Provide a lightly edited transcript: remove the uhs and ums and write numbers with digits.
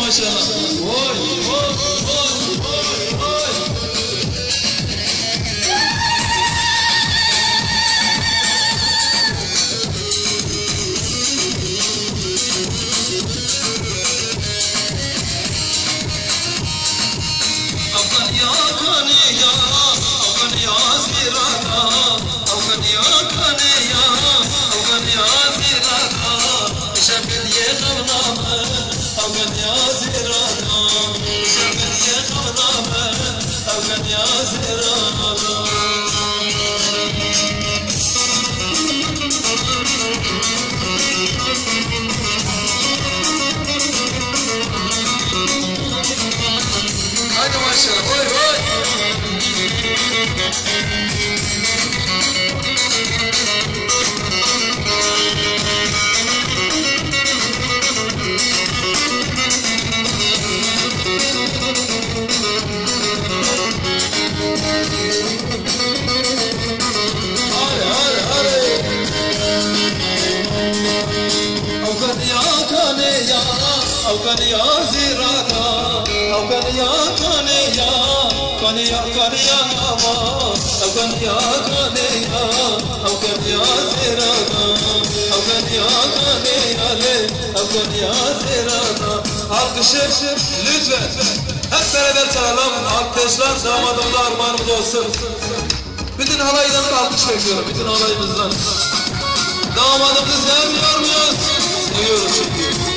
maşallah. Oy oy oy oy oy. Akan ya kaniya, akan ya zirada, akan ya kaniya, akan ya zirada. Şefet ye kavlama, akan ya zirada. Şefet ye kavlama, akan ya zirada. Haydi maşallah, oy oy. Hadi hadi hadi. Avkan ya kaniya, avkan ya zirada, avkan ya kaniya, kaniya kaniya ama, avkan ya kaniya, avkan ya zirada, avkan ya kaniya le, avkan ya zirada. Alkışı lütfen hep beraber çalalım. Alkışlar damadımla armağanımız olsun. Bütün halaydan alkış bekliyorum, bütün halayımızdan. Damadımızı sevmiyor muyuz? Seviyoruz çünkü.